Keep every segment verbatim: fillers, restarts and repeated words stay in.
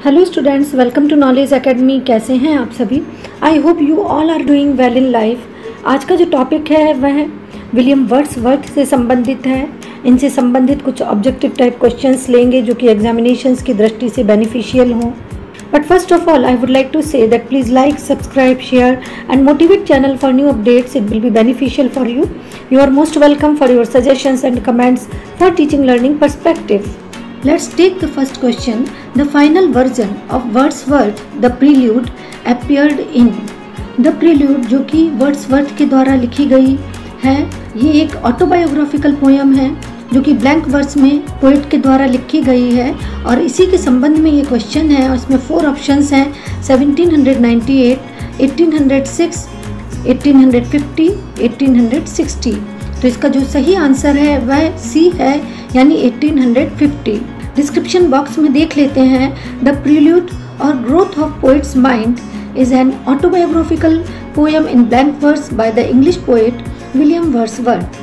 Hello students, welcome to knowledge academy. कैसे हैं आप सभी? I hope you all are doing well in life. आज का जो टॉपिक है वह विलियम वर्ड्सवर्थ से संबंधित है। इनसे संबंधित कुछ ऑब्जेक्टिव टाइप क्वेश्चंस लेंगे जो कि एग्जामिनेशंस की दृष्टि से बेनिफिशियल हों। But first of all I would like to say that please like, subscribe, share and motivate channel for new updates. It will be beneficial for you. You are most welcome for your suggestions and comments for teaching learning perspective. Let's take the first question. The final version of Wordsworth, The Prelude, appeared in. The Prelude जो कि Wordsworth के द्वारा लिखी गई है, ये एक autobiographical poem है जो कि ब्लैंक वर्स में पोइट के द्वारा लिखी गई है और इसी के संबंध में ये क्वेश्चन है और इसमें फोर ऑप्शंस हैं: seventeen ninety eight, eighteen hundred six, eighteen hundred fifty, eighteen hundred sixty. तो इसका जो सही आंसर है वह सी है, यानी एटीन फिफ्टी. डिस्क्रिप्शन बॉक्स में देख लेते हैं. द प्रील्यूड और growth of poet's mind is an autobiographical poem in blank verse by the English poet William Wordsworth.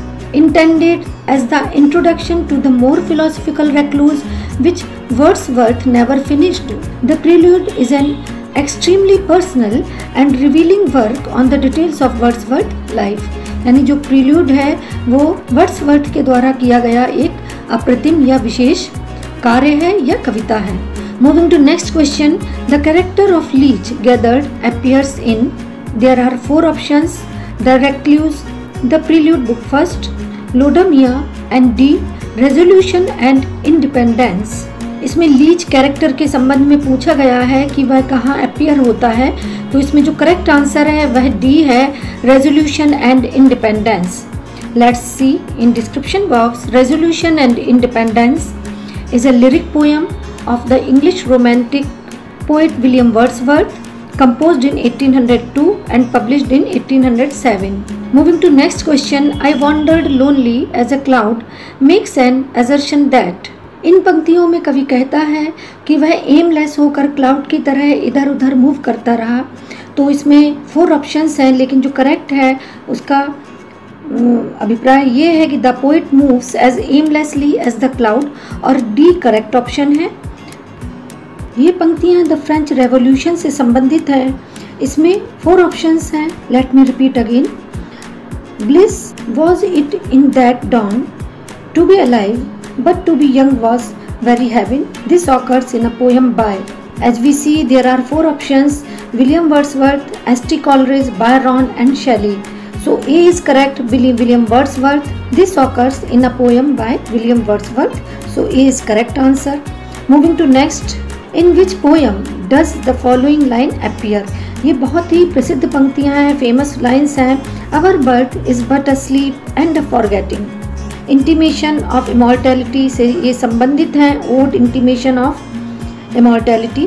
Intended as the introduction to the more philosophical recluse which Wordsworth never finished. The Prelude is an extremely personal and revealing work on the details of Wordsworth life. यानी जो prelude है वो Wordsworth के द्वारा किया गया एक अप्रतिम या विशेष कार्य है या कविता है. Moving to next question, the character of Leech gathered appears in. There are four options: The Recluse, The Prelude Book First, Laodamia and D resolution and independence. इसमें लीच कैरेक्टर के संबंध में पूछा गया है कि वह कहाँ अपीयर होता है, तो इसमें जो करेक्ट आंसर है वह डी है, resolution and independence. Let's see in description box. Resolution and independence is a lyric poem of the English romantic poet William Wordsworth, composed in eighteen oh two and published in eighteen oh seven. Moving to next question, I wandered lonely as a cloud makes an assertion that. इन पंक्तियों में कवि कहता है कि वह aimless होकर cloud की तरह इधर उधर मूव करता रहा. तो इसमें फोर ऑप्शंस हैं, लेकिन जो करेक्ट है उसका अभिप्राय ये है कि the poet moves as aimlessly as the cloud, और डी करेक्ट ऑप्शन है. ये पंक्तियाँ द फ्रेंच रेवोल्यूशन से संबंधित है. इसमें फोर ऑप्शंस हैं. Let me repeat again. Bliss was it in that dawn to be alive but to young young was very heaven. This occurs in a poem by. As we see, there are four options: William Wordsworth, S T Coleridge, Byron and Shelley. So A is correct, William Wordsworth. This occurs in a poem by William Wordsworth. So A is correct answer. Moving to next. In which poem does the following line appear? ये बहुत ही प्रसिद्ध पंक्तियाँ हैं, famous lines हैं. Our birth is but a sleep and a forgetting. Intimation of immortality से ये संबंधित हैं. Ode intimation of immortality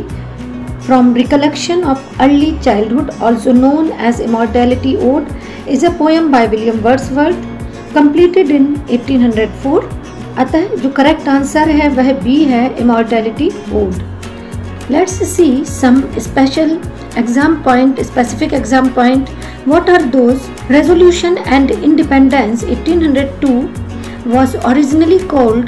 from recollection of early childhood, also known as Immortality Ode, is a poem by William Wordsworth, completed in eighteen oh four. अतः जो correct answer है वह B है, Immortality Ode. Let's see some special exam point, specific exam point. What are those? Resolution and Independence eighteen oh two was originally called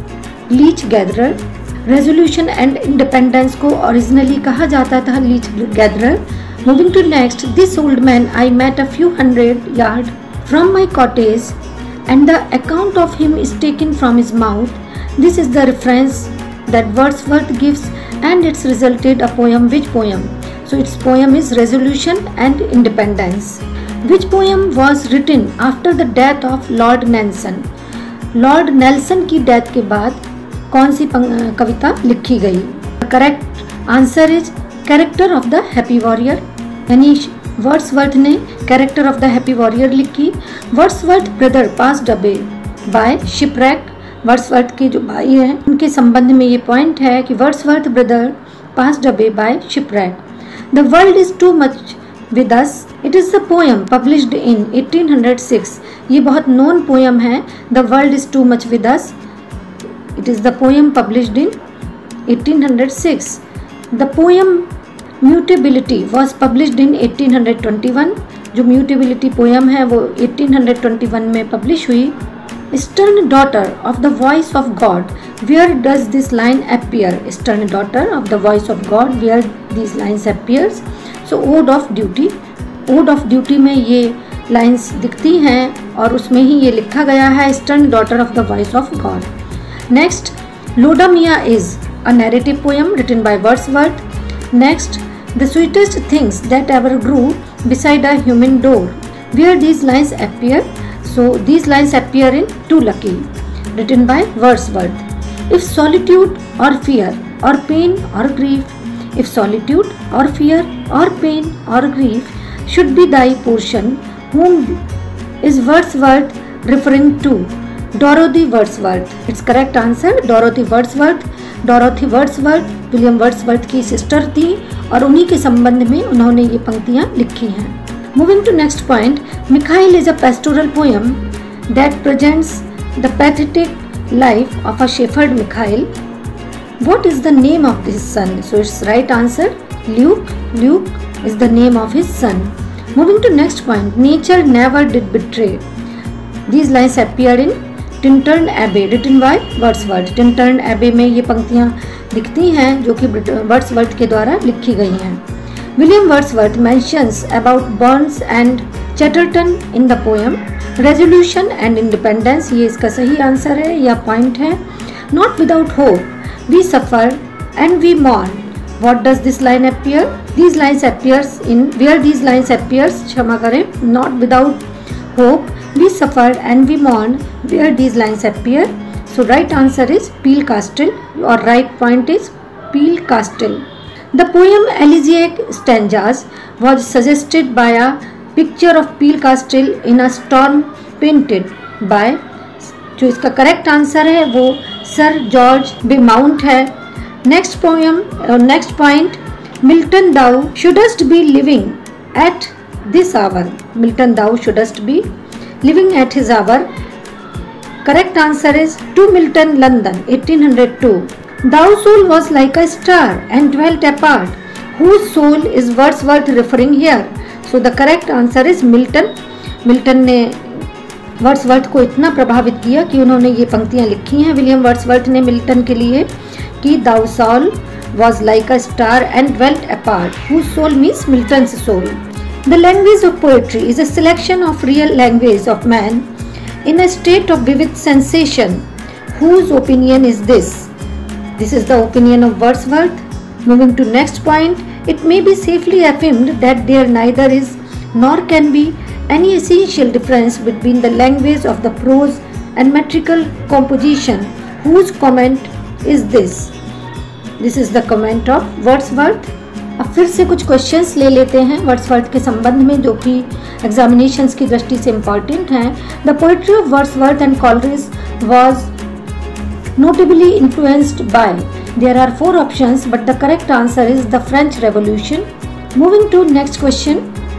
Leech Gatherer. Resolution and Independence को originally कहा जाता था Leech Gatherer. Moving to next. This old man I met a few hundred yards from my cottage and the account of him is taken from his mouth. This is the reference that Wordsworth gives and it's resulted a poem. Which poem? So its poem is Resolution and Independence. Which poem was written after the death of Lord Nelson? Lord Nelson की death के बाद कौन सी कविता लिखी गई? Correct answer is character of the happy warrior, यानी Wordsworth ने character of the happy warrior लिखी. Wordsworth brother passed away by shipwreck. Wordsworth के जो भाई हैं उनके संबंध में ये पॉइंट है कि Wordsworth brother passed away by shipwreck. The world is too much with us. It is the poem published in eighteen oh six. ये बहुत नोन पोएम है. The world is too much with us. It is the poem published in eighteen oh six. The poem mutability was published in eighteen twenty-one. जो mutability poem है वो eighteen twenty-one में publish हुई. Stern daughter of the voice of God. Where does this line appear? Stern daughter of the voice of God. Where these lines appears? So ode of duty. Ode of duty में ये lines दिखती हैं और उसमें ही ये लिखा गया है Stern daughter of the voice of God. Next, Loda Mia is a narrative poem written by Wordsworth. Next, the sweetest things that ever grew beside a human door. Where these lines appear? So these lines appear in Too Lucky, written by Wordsworth. If solitude or fear or pain or grief, if solitude or fear or pain or grief should be thy portion, whom is Wordsworth referring to? Dorothy Wordsworth. Its correct answer Dorothy Wordsworth. Dorothy Wordsworth William Wordsworth की sister थी और उन्हीं के संबंध में उन्होंने ये पंक्तियां लिखी हैं. Moving to next point, Mikhail is a pastoral poem that presents the pathetic life of a shepherd Mikhail. What is the name of his son? So its right answer Luke. Luke is the name of his son. Moving to next point, nature never did betray. These lines appear in Tintern Abbey, written by Wordsworth. Tintern Abbey में ये पंक्तियाँ दिखती हैं जो कि Wordsworth के द्वारा लिखी गई हैं. William Wordsworth mentions about Burns and Chatterton in the poem. Resolution and independence, ये इसका सही आंसर है या पॉइंट है. Not without hope we suffer and we mourn. What does this line appear? These lines appears in where these lines appears क्षमा करें. Not without hope we suffer and we mourn. Where these lines appear? So right answer is Peel Castle, or right point is Peel Castle. The poem Elegiac Stanzas was suggested by a picture of Peel Castle in a storm painted by, जो इसका correct answer है वो sir George Beaumont है. Next poem next point, Milton thou shouldst be living at this hour. Milton thou shouldst be living at his hour. Correct answer is To Milton, London, eighteen oh two. Thou soul was like a star and dwelt apart. Whose soul is Wordsworth referring here? So the correct answer is Milton. Milton ने वर्ड्सवर्थ को इतना प्रभावित किया कि उन्होंने ये पंक्तियाँ लिखी हैं विलियम वर्ड्सवर्थ ने मिल्टन के लिए कि Thou soul was like a star and dwelt apart. Whose soul means Milton's soul. The language of poetry is a selection of real language of man in a state of vivid sensation. Whose opinion is this? This is the opinion of Wordsworth. Moving to next point, it may be safely affirmed that there neither is nor can be any essential difference between the language of the prose and metrical composition. Whose comment is this? This is the comment of Wordsworth. अब फिर से कुछ questions ले लेते हैं Wordsworth के संबंध में जो कि एग्जामिनेशंस की दृष्टि से इम्पॉर्टेंट हैं. The poetry of Wordsworth and Coleridge was notably influenced by. There are four options, but the correct answer is the French Revolution. Moving to next question.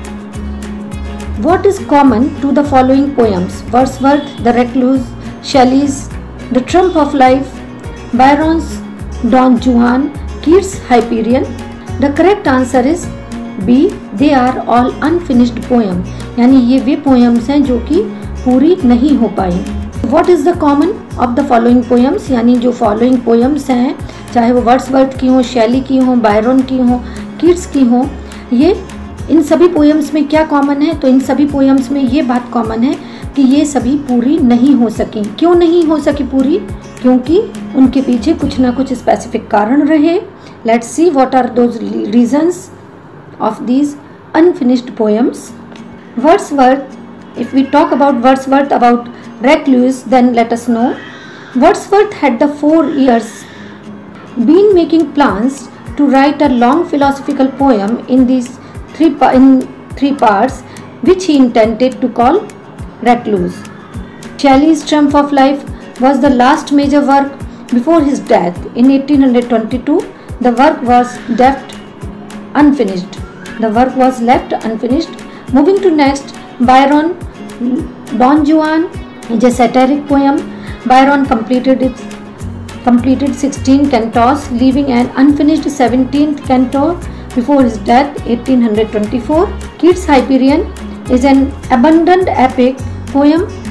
What is common to the following poems? Wordsworth, The Recluse, Shelley's The Trump of Life, Byron's Don Juan, Keats' Hyperion. The correct answer is B. They are all unfinished poem. यानी ये वे poems हैं जो कि पूरी नहीं हो पाई. What is the common of the following poems? यानी जो following poems हैं चाहे वो वर्ड्सवर्थ की हो, शैली की हो, बायरन की हो, कीट्स की हो, ये इन सभी पोएम्स में क्या कॉमन है? तो इन सभी पोएम्स में ये बात कॉमन है कि ये सभी पूरी नहीं हो सकी. क्यों नहीं हो सकी पूरी? क्योंकि उनके पीछे कुछ ना कुछ स्पेसिफिक कारण रहे. Let's see what are those reasons of these unfinished poems. Wordsworth, if we talk about Wordsworth, about Recluse, then let us know Wordsworth had the four years been making plans to write a long philosophical poem in these three in three parts, which he intended to call Recluse. Shelley's Triumph of Life was the last major work before his death in eighteen twenty-two. The work was left unfinished. The work was left unfinished. Moving to next, Byron, Don Juan is a satiric poem. Byron completed its completed sixteen cantos, leaving an unfinished seventeenth canto before his death, eighteen twenty-four. Keats' Hyperion is an abundant epic poem.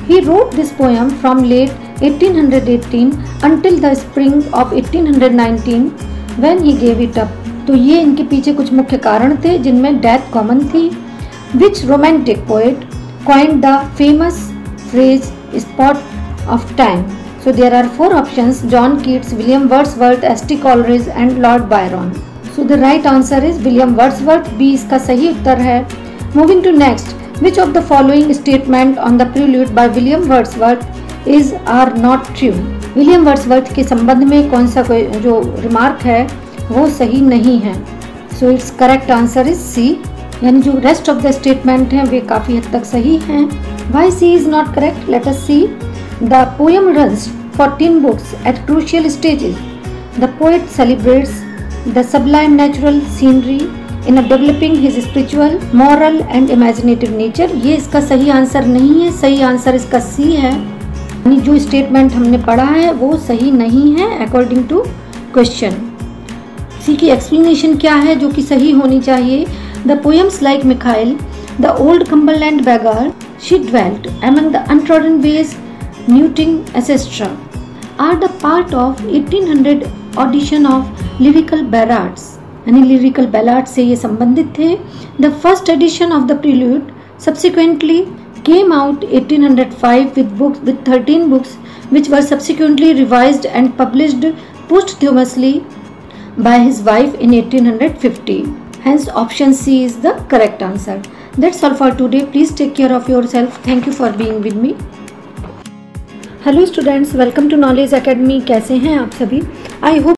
He wrote this poem from late eighteen eighteen until the spring of eighteen nineteen when he gave it up. तो ये इनके पीछे कुछ मुख्य कारण थे जिनमें death common थी. Which romantic poet coined the famous phrase spot of time? So there are four options: John Keats, William Wordsworth, S T Coleridge and Lord Byron. So the right answer is William Wordsworth. B इसका सही उत्तर है. Moving to next. Which of the following statement on the prelude by William Wordsworth is are not true? William Wordsworth के संबंध में कौन सा कोई जो रिमार्क है वो सही नहीं है. So it's correct answer is C, यानी जो रेस्ट ऑफ द स्टेटमेंट हैं वे काफ़ी हद तक सही हैं. Why C is not correct? Let us see. The poem runs fourteen books at crucial stages. The poet celebrates the sublime natural scenery in a developing his spiritual, moral and imaginative nature. ये इसका सही answer नहीं है. सही answer इसका सी है, यानी जो स्टेटमेंट हमने पढ़ा है वो सही नहीं है अकॉर्डिंग टू क्वेश्चन. सी की एक्सप्लेनेशन क्या है जो कि सही होनी चाहिए? The poems like Michael, the old Cumberland beggar, she dwelt among the untrodden ways, Newting, et cetera are the part of eighteen hundred audition of lyrical ballads. यानी lyrical ballads से ये संबंधित थे. The first edition of the prelude subsequently came out eighteen oh five with books with thirteen books which were subsequently revised and published posthumously by his wife in eighteen fifty. Hence option C is the correct answer. That's all for today. Please take care of yourself. Thank you for being with me. Hello students, welcome to knowledge academy. कैसे हैं आप सभी? I hope